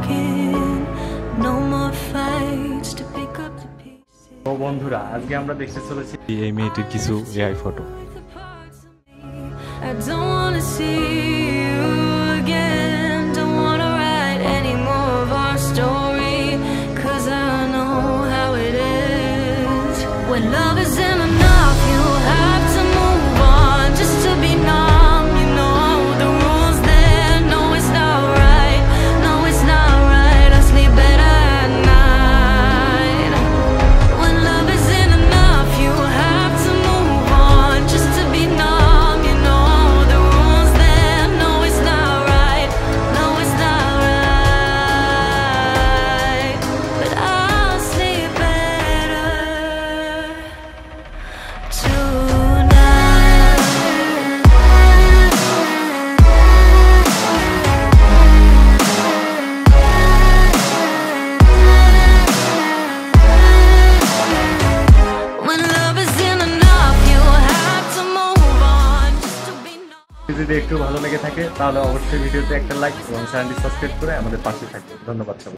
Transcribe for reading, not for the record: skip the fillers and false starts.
broken. No more fights to pick up the pieces. তো বন্ধুরা আজকে আমরা দেখতে চলেছি এই মেয়েটির কিছু AI photo. I don't wanna see you again. Don't wanna write any more of our story, 'cause I know how it is. When love isn't enough, you have to move on just to be numb. You know the rules there. No, it's not right. No, it's not right. I sleep better at night. When love isn't enough, you have to move on just to be numb. You know the rules there. No, it's not right. No, it's not right. But I'll sleep better tonight. When love isn't enough, you have to move on just to be numb. যদি একটু ভালো লেগে থাকে তাহলে অবশ্যই ভিডিওতে একটা like এবং চ্যানেলটি সাবস্ক্রাইব করে আমাদের পাশে থাকবে। ধন্যবাদ সবাইকে।